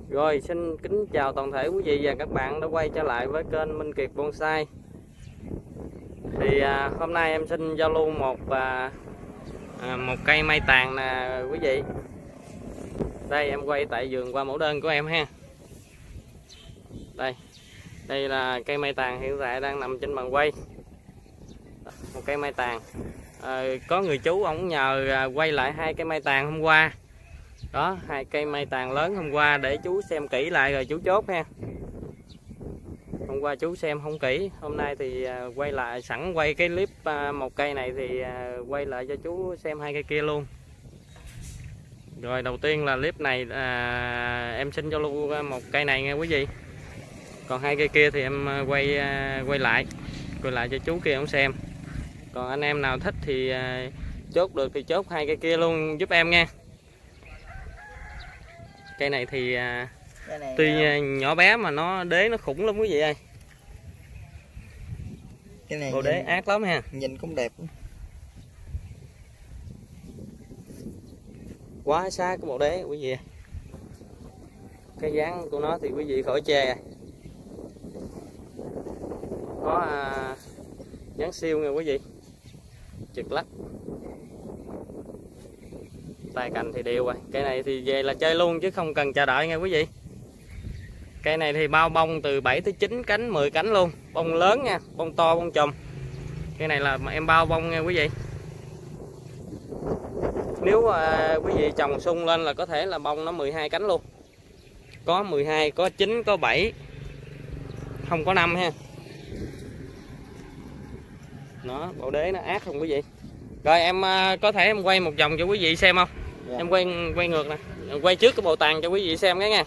Rồi, xin kính chào toàn thể quý vị và các bạn đã quay trở lại với kênh Minh Kiệt Bonsai. Thì hôm nay em xin giao lưu một cây mai tàn nè quý vị. Đây em quay tại vườn qua mẫu đơn của em ha. Đây là cây mai tàn hiện tại đang nằm trên bàn quay. Một cây mai tàn. Có người chú ông nhờ quay lại hai cây mai tàn hôm qua. Đó, hai cây mai tàn lớn hôm qua để chú xem kỹ lại rồi chú chốt ha. Hôm qua chú xem không kỹ, hôm nay thì quay lại, sẵn quay cái clip một cây này thì quay lại cho chú xem hai cây kia luôn. Rồi đầu tiên là clip này em xin cho lưu một cây này nghe quý vị. Còn hai cây kia thì em quay lại cho chú kia ông xem. Còn anh em nào thích thì chốt được thì chốt hai cây kia luôn giúp em nha. Cây này thì tuy nhỏ bé mà nó đế nó khủng lắm quý vị ơi. Cái này bộ đế ác lắm ha. Nhìn cũng đẹp. Quá xa cái bộ đế quý vị. Cái dáng của nó thì quý vị khỏi chê. Có dáng siêu nha quý vị. Trực lắc. Tay cành thì đều rồi. Cây này thì về là chơi luôn chứ không cần chờ đợi nha quý vị. Cây này thì bao bông từ 7 tới 9 cánh, 10 cánh luôn. Bông lớn nha, bông to, bông chùm. Cây này là em bao bông nha quý vị. Nếu quý vị trồng sung lên là có thể là bông nó 12 cánh luôn. Có 12, có 9, có 7. Không có 5 ha. Nó, bộ đế nó ác không quý vị. Rồi em có thể em quay một vòng cho quý vị xem không? Dạ. Em quay ngược nè, quay trước cái bộ tàn cho quý vị xem cái nha.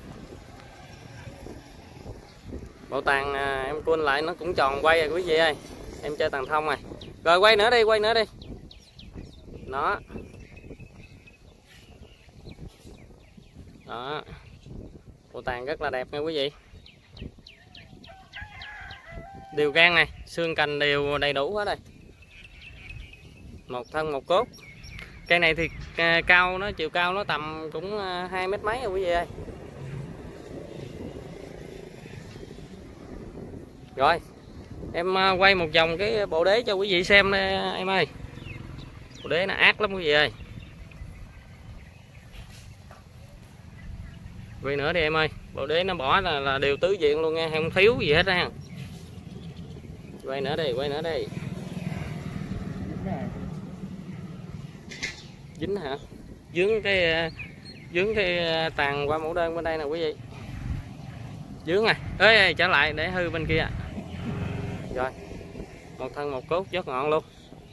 Bộ tàn em cuốn lại nó cũng tròn quay rồi quý vị ơi. Em chơi tàn thông rồi. Rồi quay nữa đi, quay nữa đi. Đó. Đó. Bộ tàn rất là đẹp nha quý vị. Đều gan này, xương cành đều đầy đủ hết đây. Một thân một cốt. Cây này thì chiều cao nó tầm cũng 2 mét mấy rồi quý vị ơi. Rồi em quay một vòng cái bộ đế cho quý vị xem em ơi. Bộ đế nó ác lắm quý vị ơi. Quay nữa đi em ơi. Bộ đế nó bỏ là đều tứ diện luôn nha, không thiếu gì hết ha. Quay nữa đi, quay nữa đi. Dính hả? Dướng cái tàn qua mẫu đơn bên đây nè quý vị. Dướng này. Ê, trở lại để hư bên kia. Rồi. Một thân một cốt rất ngọn luôn.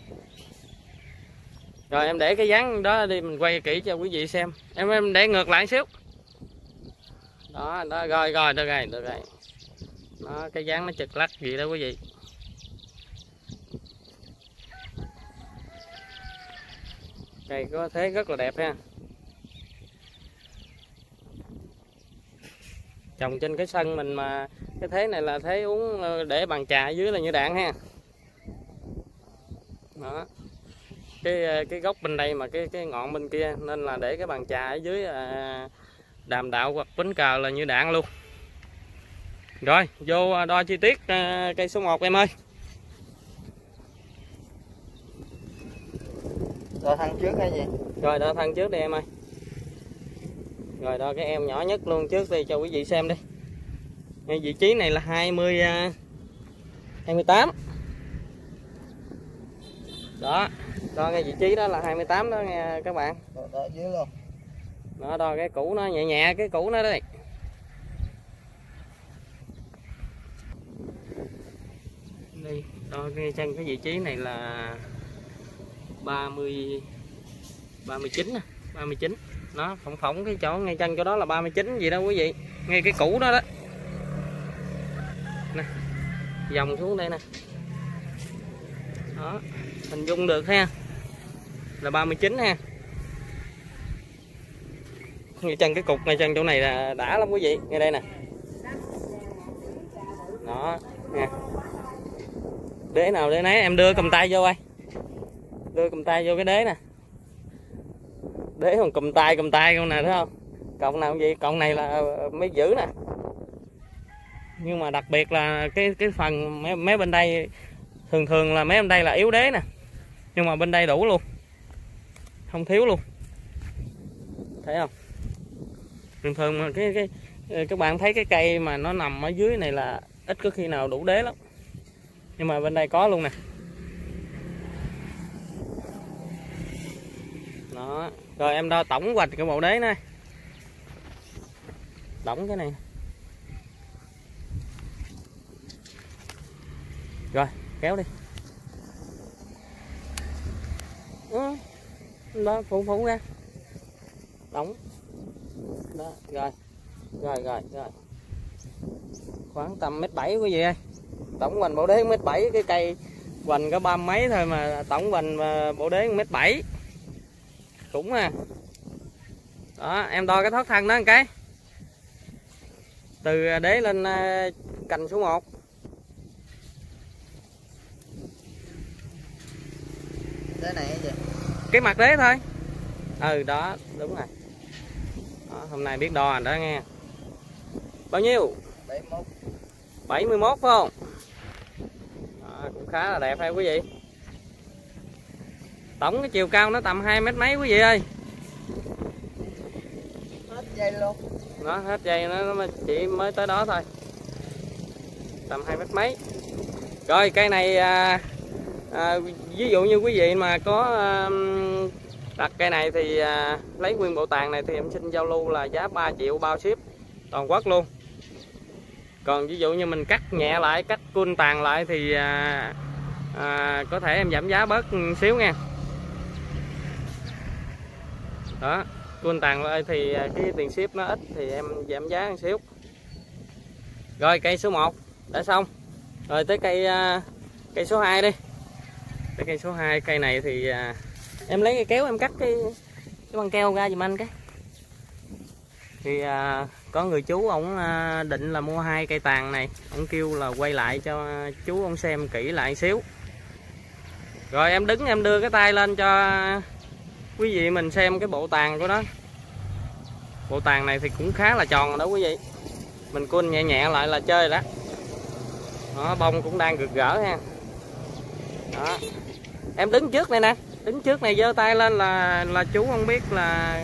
Rồi em để cái dáng đó đi, mình quay kỹ cho quý vị xem. Em để ngược lại xíu. Đó, rồi được rồi. Đó, cái dáng nó chực lắc gì đó quý vị. Cây có thế rất là đẹp ha. Trồng trên cái sân mình mà cái thế này là thế uống để bàn trà ở dưới là như đạn ha. Đó. Cái gốc bên đây mà cái ngọn bên kia nên là để cái bàn trà ở dưới đàm đạo hoặc bánh cờ là như đạn luôn. Rồi, vô đo chi tiết cây số 1 em ơi. Đo thân trước hay gì? Rồi đo thân trước đi em ơi. Rồi đo cái em nhỏ nhất luôn trước đi cho quý vị xem đi. Ngay vị trí này là 28. Đó, đo ngay vị trí đó là 28 đó nha các bạn. Đo dưới luôn. Đó, đo cái cũ nó nhẹ cái cũ nó đi. Đây, đo cái chân cái vị trí này là 39 nè, 39. Nó phỏng cái chỗ ngay chân chỗ đó là 39 gì đó quý vị. Ngay cái cũ đó đó. Nè. Vòng xuống đây nè. Đó, hình dung được ha. Là 39 ha. Ngay chân cái cục ngay chân chỗ này là đã lắm quý vị, ngay đây nè. Đó, nha. Đế nào đế nấy, em đưa cầm tay vô ơi. Đưa cầm tay vô cái đế nè. Đế còn cầm tay con nè, thấy không? Cọng nào gì? Cọng này là mới giữ nè. Nhưng mà đặc biệt là cái phần mấy bên đây, thường là mấy bên đây là yếu đế nè. Nhưng mà bên đây đủ luôn. Không thiếu luôn. Thấy không? Thường mà các bạn thấy cái cây mà nó nằm ở dưới này là ít có khi nào đủ đế lắm. Nhưng mà bên đây có luôn nè. Đó. Rồi em đo tổng hoạch cái bộ đế này. Tổng cái này. Rồi, kéo đi. Đó, phụ ra. Tổng. Đó, rồi. Khoảng tầm 1,7 m quý vị ơi. Tổng hoành bộ đế 1,7 m, cái cây hoành có 30 mấy thôi mà tổng hoành bộ đế 1,7 m. Cũng à. Đó, em đo cái thoát thân đó một cái. Từ đế lên cành số 1. Đế này gì? Cái mặt đế thôi. Ừ đó, đúng rồi. Đó, hôm nay biết đo rồi đó nghe. Bao nhiêu? 71. 71 phải không? Đó, cũng khá là đẹp hay quý vị. Tổng cái chiều cao nó tầm 2 mét mấy quý vị ơi. Hết dây luôn. Nó hết dây nó chỉ mới tới đó thôi. Tầm 2 mét mấy. Rồi cây này ví dụ như quý vị mà có đặt cây này thì lấy nguyên bộ tàn này thì em xin giao lưu là giá 3 triệu bao ship toàn quốc luôn. Còn ví dụ như mình cắt nhẹ lại, cắt cun tàn lại thì có thể em giảm giá bớt một xíu nha. Đó, cun tàn lại thì cái tiền ship nó ít thì em giảm giá một xíu. Rồi cây số 1 đã xong. Rồi tới cây số 2 đi. Tới cây số 2, cây này thì em lấy cây kéo em cắt cái băng keo ra giùm anh cái. Thì có người chú ổng định là mua 2 cây tàn này, ổng kêu là quay lại cho chú ổng xem kỹ lại xíu. Rồi em đứng em đưa cái tay lên cho quý vị mình xem cái bộ tàn của nó. Bộ tàn này thì cũng khá là tròn rồi đó quý vị. Mình cun nhẹ nhẹ lại là chơi đó. Đó, bông cũng đang rực rỡ ha. Đó. Em đứng trước này nè, đứng trước này giơ tay lên là chú không biết là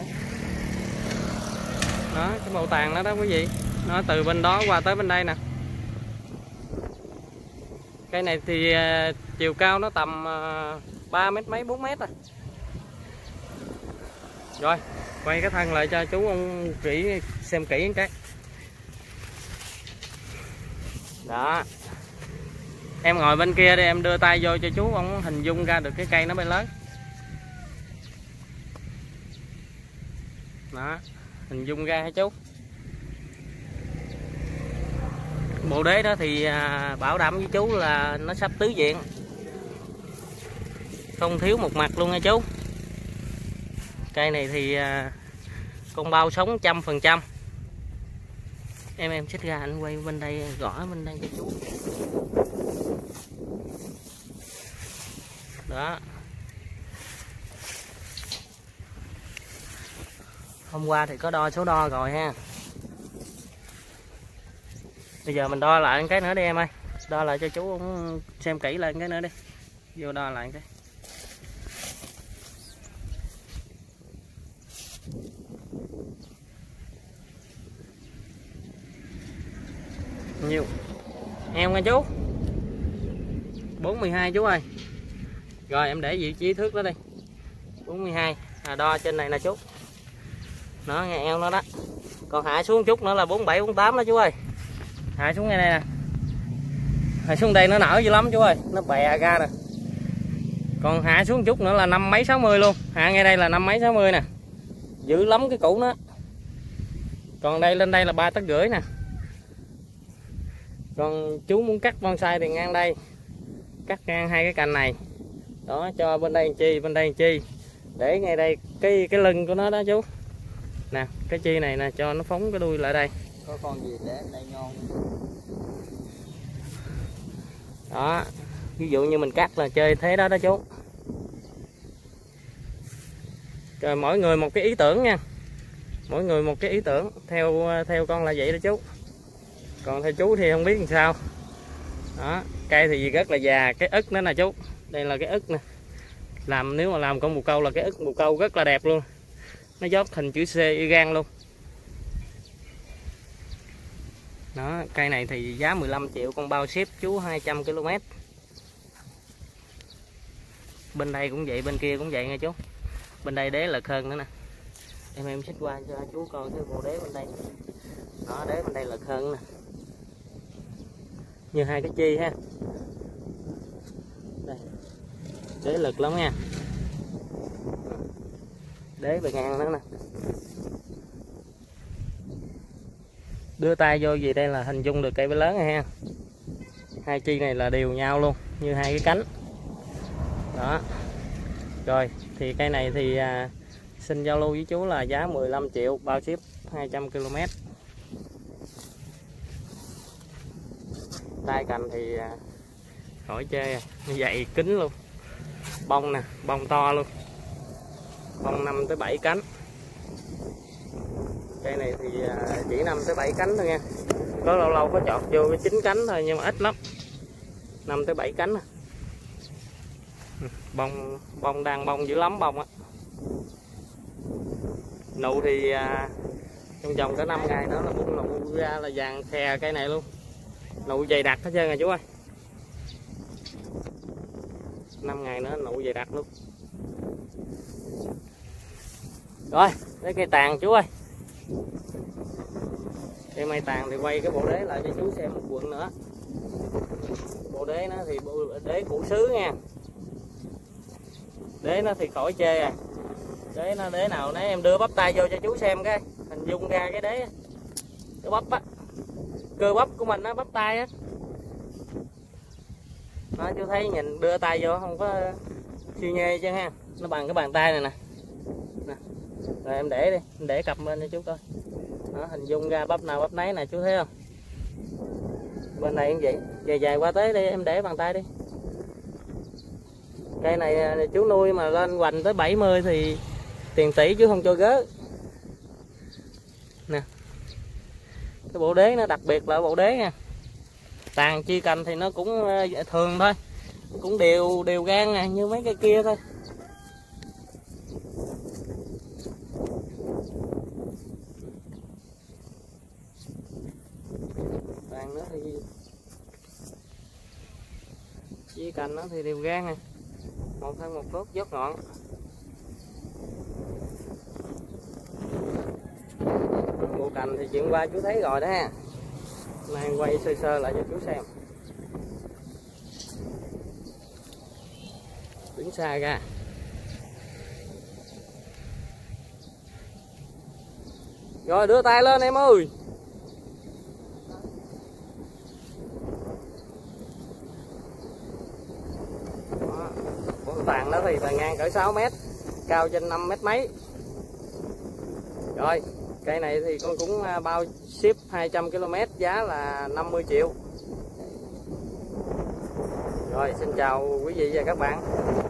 đó cái bộ tàn đó đó quý vị. Nó từ bên đó qua tới bên đây nè. Cây này thì chiều cao nó tầm 3 mét mấy 4 mét rồi. Rồi quay cái thân lại cho chú ông kỹ xem kỹ một cái. Đó. Em ngồi bên kia đi, em đưa tay vô cho chú ông hình dung ra được cái cây nó bay lớn. Đó, hình dung ra hả chú? Bộ đế đó thì bảo đảm với chú là nó sắp tứ diện. Không thiếu một mặt luôn nha chú. Cây này thì con bao sống 100%. Em xích ra anh quay bên đây, gõ bên đây cho chú. Đó. Hôm qua thì có đo số đo rồi ha. Bây giờ mình đo lại cái nữa đi em ơi. Đo lại cho chú xem kỹ lại cái nữa đi. Vô đo lại cái. Nhiều. Em nha chú. 42 chú ơi. Rồi em để vị trí thước đó đi. 42. Đo trên này nè chú. Nó nghe eo nó đó. Còn hạ xuống chút nữa là 47 48 đó chú ơi. Hạ xuống ngay đây nè. Hạ xuống đây nó nở dữ lắm chú ơi, nó bè ra nè. Còn hạ xuống chút nữa là 5 mấy 60 luôn. Hạ ngay đây là 5 mấy 60 nè. Dữ lắm cái củ nó. Còn đây lên đây là 3,5 tấc nè. Còn chú muốn cắt bonsai thì ngang đây. Cắt ngang 2 cái cành này. Đó, cho bên đây chi, bên đây chi. Để ngay đây cái lưng của nó đó chú. Nè, cái chi này nè, cho nó phóng cái đuôi lại đây. Có con gì để đây ngon. Đó, ví dụ như mình cắt là chơi thế đó đó chú. Rồi mỗi người một cái ý tưởng nha. Mỗi người một cái ý tưởng, theo con là vậy đó chú. Còn theo chú thì không biết làm sao. Đó, cây thì rất là già, cái ức nữa nè chú. Đây là cái ức nè. Nếu mà làm con bồ câu là cái ức bồ câu rất là đẹp luôn. Nó dốt hình chữ C y gan luôn. Đó, cây này thì giá 15 triệu, con bao ship chú 200 km. Bên đây cũng vậy, bên kia cũng vậy nha chú. Bên đây đế lật hơn nữa nè. Em xích qua cho chú coi cái bộ đế bên đây. Đó, đế bên đây lật hơn nè. Như hai cái chi ha. Đây. Đế lực lắm nha. Đế bề ngang nữa nè. Đưa tay vô gì đây là hình dung được cây bé lớn này ha. Hai chi này là đều nhau luôn, như hai cái cánh. Đó. Rồi, thì cây này thì xin giao lưu với chú là giá 15 triệu, bao ship 200 km. Tay cành thì khỏi chê, như vậy kính luôn. Bông nè, bông to luôn. Bông 5 tới 7 cánh. Cây này thì chỉ 5 tới 7 cánh thôi nha. Có lâu lâu có chọt vô cái 9 cánh thôi nhưng mà ít lắm. 5 tới 7 cánh. Bông đang bông dữ lắm bông á. Nụ thì trong vòng cả 5 ngày nữa là bung nụ ra là vàng khè cây này luôn. Nụ dày đặc hết trơn rồi chú ơi. 5 ngày nữa nụ dày đặc luôn. Rồi, lấy cây tàn chú ơi. Cây mai tàn thì quay cái bộ đế lại cho chú xem một quận nữa. Bộ đế nó thì bộ đế củ sứ nha. Đế nó thì khỏi chê à. Đế nó đế nào nãy em đưa bắp tay vô cho chú xem cái hình dung ra cái đế, cái bắp á, cơ bắp của mình á, bắp tay á. Đó, chú thấy nhìn đưa tay vô không có siêu nhê chứ ha, nó bằng cái bàn tay này nè. Rồi em để đi, em để cặp bên cho chú coi. Đó, hình dung ra bắp nào bắp nấy nè, chú thấy không? Bên này cũng vậy, dài dài qua tới đi, em để bàn tay đi. Cây này chú nuôi mà lên hoành tới 70 thì tiền tỷ chú không cho gớ. Nè. Cái bộ đế nó đặc biệt là bộ đế nha. Tàn chi cành thì nó cũng thường thôi. Cũng đều gan nè, như mấy cây kia thôi. Tàn nó thì chi cành nó thì đều gan nè. Một thân một tốt dốt ngọn. Bộ cành thì chuyện qua chú thấy rồi đó ha. Nay quay sơ sơ lại cho chú xem. Đứng xa ra. Rồi đưa tay lên em ơi. Tàn đó thì tàn ngang cỡ 6 m, cao trên 5 m mấy. Rồi, cây này thì con cũng bao ship 200 km, giá là 50 triệu. Rồi, xin chào quý vị và các bạn.